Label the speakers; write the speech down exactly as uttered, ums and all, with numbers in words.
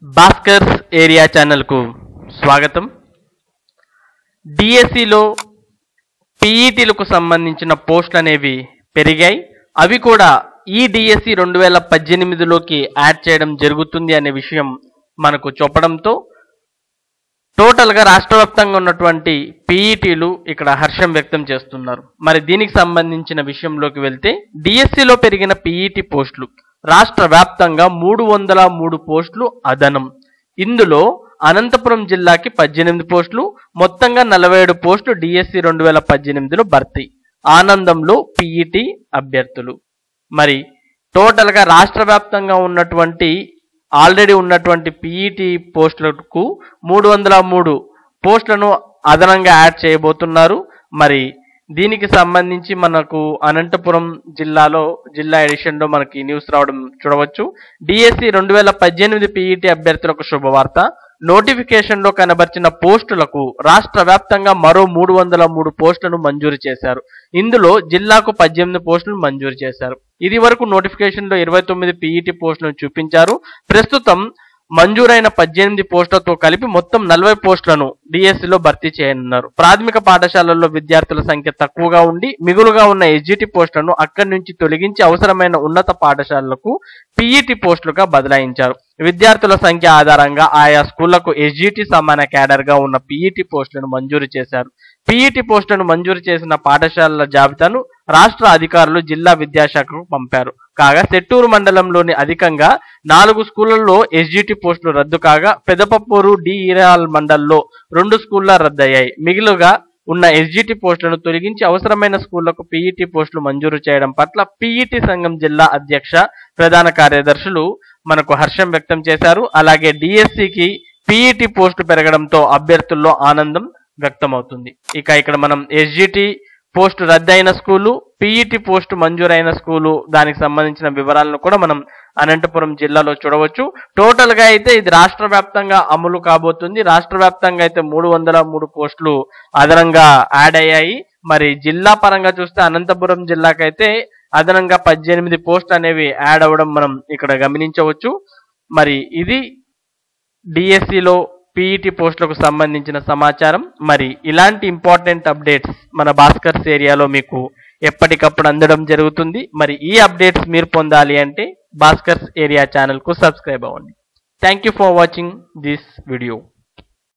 Speaker 1: Bhaskar's area ఛానల్కు స్వాగతం. డిఎస్సిలో పీఈటీలకు సంబంధించిన పోస్టులు అనేవి పెరిగాయి. అవి కూడా ఈ డిఎస్సి రెండు వేల పద్దెనిమిదిలోకి యాడ్ చేయడం జరుగుతుంది అనే విషయం మనకు చెప్పడంతో టోటల్గా రాష్ట్ర వ్యాప్తంగా ఉన్నటువంటి పీఈటీలు ఇక్కడ హర్షం వ్యక్తం చేస్తున్నారు. మరి దీనికి సంబంధించిన విషయంలోకి వెళ్తే డిఎస్సిలో పెరిగిన పీఈటీ పోస్టులు రాష్ట్ర వ్యాప్తంగా మూడు వందల మూడు పోస్టులు అదనం. ఇందులో అనంతపురం జిల్లాకి పద్దెనిమిది పోస్టులు, మొత్తంగా నలభై ఏడు పోస్టులు డిఎస్సి రెండు వేల పద్దెనిమిదిలో భర్తీ. ఆనందంలో పీఈటీ అభ్యర్థులు. మరి టోటల్గా రాష్ట్ర వ్యాప్తంగా ఉన్నటువంటి ఆల్రెడీ ఉన్నటువంటి పీఈటీ పోస్టులకు మూడు వందల మూడు పోస్టులను అదనంగా యాడ్ చేయబోతున్నారు. మరి దీనికి సంబంధించి మనకు అనంతపురం జిల్లాలో జిల్లా ఎడిషన్లో మనకి న్యూస్ రావడం చూడవచ్చు. డిఎస్సి రెండు వేల పద్దెనిమిది పీఈటీ అభ్యర్థులకు శుభవార్త. నోటిఫికేషన్లో కనబర్చిన పోస్టులకు రాష్ట్ర వ్యాప్తంగా మరో మూడు వందల మూడు పోస్టులను మంజూరు చేశారు. ఇందులో జిల్లాకు పద్దెనిమిది పోస్టులు మంజూరు చేశారు. ఇది వరకు నోటిఫికేషన్లో ఇరవై తొమ్మిది పీఈటీ పోస్టులను చూపించారు. ప్రస్తుతం మంజూరైన పద్దెనిమిది పోస్టులతో కలిపి మొత్తం నలభై పోస్టులను డిఎస్సిలో భర్తీ చేయనున్నారు. ప్రాథమిక పాఠశాలల్లో విద్యార్థుల సంఖ్య తక్కువగా ఉండి మిగులుగా ఉన్న ఎస్జిటి పోస్టులను అక్కడి నుంచి తొలగించి అవసరమైన ఉన్నత పాఠశాలలకు పీఈటీ పోస్టులుగా బదలాయించారు. విద్యార్థుల సంఖ్య ఆధారంగా ఆయా స్కూళ్లకు ఎస్జిటి సమాన క్యాడర్గా ఉన్న పీఈటీ పోస్టులను మంజూరు చేశారు. పీఈటీ పోస్టులను మంజూరు చేసిన పాఠశాలల జాబితాను రాష్ట్ర అధికారులు జిల్లా విద్యాశాఖకు పంపారు. కాగా సెట్టూరు మండలంలోని అధికంగా నాలుగు స్కూళ్లలో ఎస్జిటి పోస్టులు రద్దు కాగా పెదపప్పూరు డి ఈరాల్ మండల్లో రెండు స్కూళ్ల రద్దయ్యాయి. మిగిలిగా ఉన్న ఎస్జిటి పోస్టులను తొలగించి అవసరమైన స్కూళ్లకు పీఈటీ పోస్టులు మంజూరు చేయడం పట్ల పీఈటీ సంఘం జిల్లా అధ్యక్ష ప్రధాన కార్యదర్శులు మనకు హర్షం వ్యక్తం చేశారు. అలాగే డిఎస్సికి పీఈటీ పోస్టులు పెరగడంతో అభ్యర్థుల్లో ఆనందం వ్యక్తమవుతుంది. ఇక ఇక్కడ మనం ఎస్జిటి పోస్టు రద్దయిన స్కూలు, పీఈటీ పోస్టు మంజూరైన స్కూలు, దానికి సంబంధించిన వివరాలను కూడా మనం అనంతపురం జిల్లాలో చూడవచ్చు. టోటల్ గా అయితే ఇది రాష్ట్ర వ్యాప్తంగా అమలు కాబోతుంది. రాష్ట్ర వ్యాప్తంగా అయితే మూడు వందల మూడు పోస్టులు అదనంగా యాడ్ అయ్యాయి. మరి జిల్లా పరంగా చూస్తే అనంతపురం జిల్లాకైతే అదనంగా పద్దెనిమిది పోస్టులు అనేవి యాడ్ అవ్వడం మనం ఇక్కడ గమనించవచ్చు. మరి ఇది డిఎస్సిలో పీఈటీ పోస్టులకు సంబంధించిన సమాచారం. మరి ఇలాంటి ఇంపార్టెంట్ అప్డేట్స్ మన భాస్కర్స్ ఏరియాలో మీకు ఎప్పటికప్పుడు అందడం జరుగుతుంది. మరి ఈ అప్డేట్స్ మీరు పొందాలి అంటే భాస్కర్స్ ఏరియా ఛానల్కు సబ్స్క్రైబ్ అవ్వండి. Thank you for watching this video.